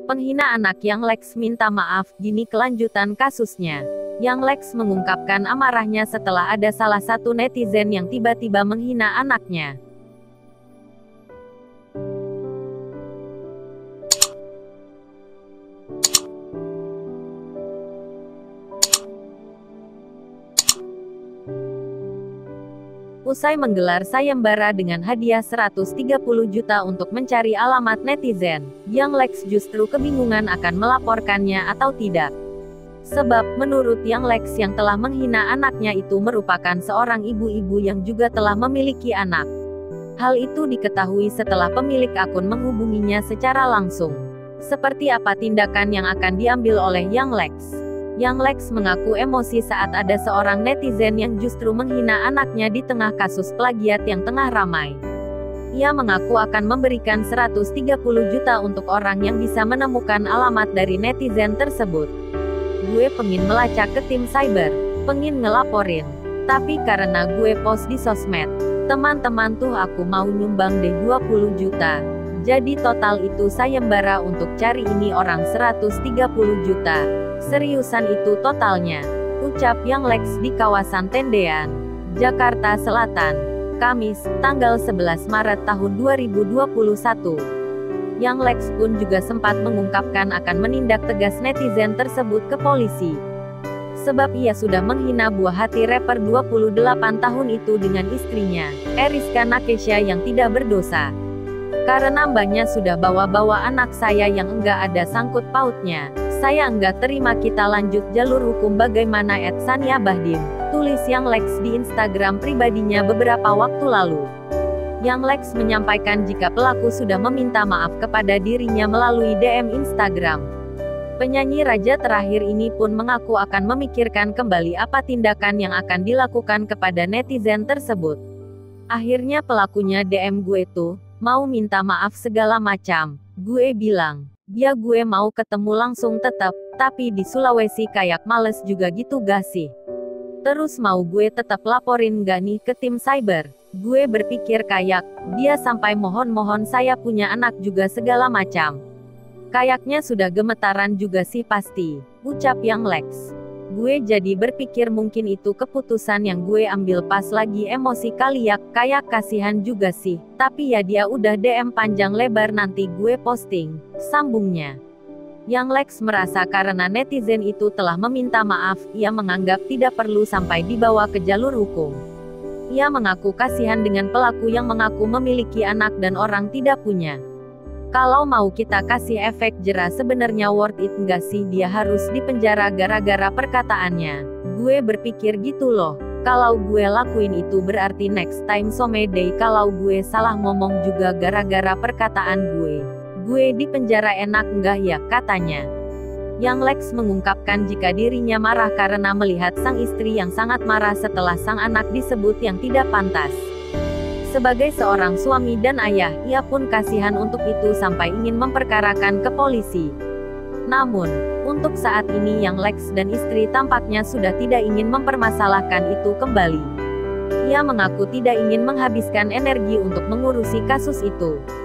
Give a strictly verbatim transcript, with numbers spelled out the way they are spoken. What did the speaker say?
penghina anak Yang Lex minta maaf, gini kelanjutan kasusnya. Yang Lex mengungkapkan amarahnya setelah ada salah satu netizen yang tiba-tiba menghina anaknya. Usai menggelar sayembara dengan hadiah seratus tiga puluh juta untuk mencari alamat netizen, Yang Lex justru kebingungan akan melaporkannya atau tidak. Sebab, menurut Yang Lex yang telah menghina anaknya itu merupakan seorang ibu-ibu yang juga telah memiliki anak. Hal itu diketahui setelah pemilik akun menghubunginya secara langsung. Seperti apa tindakan yang akan diambil oleh Yang Lex? Yang Lex mengaku emosi saat ada seorang netizen yang justru menghina anaknya di tengah kasus plagiat yang tengah ramai. Ia mengaku akan memberikan seratus tiga puluh juta untuk orang yang bisa menemukan alamat dari netizen tersebut. Gue pengin melacak ke tim cyber, pengin ngelaporin. Tapi karena gue post di sosmed, teman-teman tuh aku mau nyumbang deh dua puluh juta. Jadi total itu sayembara untuk cari ini orang seratus tiga puluh juta. Seriusan itu totalnya, ucap Yang Lex di kawasan Tendean, Jakarta Selatan, Kamis, tanggal sebelas Maret tahun dua ribu dua puluh satu. Yang Lex pun juga sempat mengungkapkan akan menindak tegas netizen tersebut ke polisi. Sebab ia sudah menghina buah hati rapper dua puluh delapan tahun itu dengan istrinya, Eriska Nakesha yang tidak berdosa. Karena mbaknya sudah bawa-bawa anak saya yang enggak ada sangkut pautnya. Saya enggak terima, kita lanjut jalur hukum bagaimana at Sania Bahdim, tulis Yang Lex di Instagram pribadinya beberapa waktu lalu. Yang Lex menyampaikan jika pelaku sudah meminta maaf kepada dirinya melalui D M Instagram. Penyanyi raja terakhir ini pun mengaku akan memikirkan kembali apa tindakan yang akan dilakukan kepada netizen tersebut. Akhirnya pelakunya D M gue tuh, mau minta maaf segala macam. Gue bilang, ya gue mau ketemu langsung tetap, tapi di Sulawesi kayak males juga gitu gak sih? Terus mau gue tetap laporin gak nih ke tim cyber? Gue berpikir kayak, dia sampai mohon-mohon saya punya anak juga segala macam. Kayaknya sudah gemetaran juga sih pasti, ucap Yang Lex. Gue jadi berpikir mungkin itu keputusan yang gue ambil pas lagi emosi kali ya, kayak kasihan juga sih. Tapi ya dia udah D M panjang lebar nanti gue posting, sambungnya. Yang Lex merasa karena netizen itu telah meminta maaf, ia menganggap tidak perlu sampai dibawa ke jalur hukum. Ia mengaku kasihan dengan pelaku yang mengaku memiliki anak dan orang tidak punya. Kalau mau kita kasih efek jera sebenarnya worth it nggak sih dia harus dipenjara gara-gara perkataannya? Gue berpikir gitu loh. Kalau gue lakuin itu berarti next time someday kalau gue salah ngomong juga gara-gara perkataan gue. Gue dipenjara enak nggak ya, katanya. Yang Lex mengungkapkan jika dirinya marah karena melihat sang istri yang sangat marah setelah sang anak disebut yang tidak pantas. Sebagai seorang suami dan ayah, ia pun kasihan untuk itu sampai ingin memperkarakan ke polisi. Namun, untuk saat ini Yang Lex dan istri tampaknya sudah tidak ingin mempermasalahkan itu kembali. Ia mengaku tidak ingin menghabiskan energi untuk mengurusi kasus itu.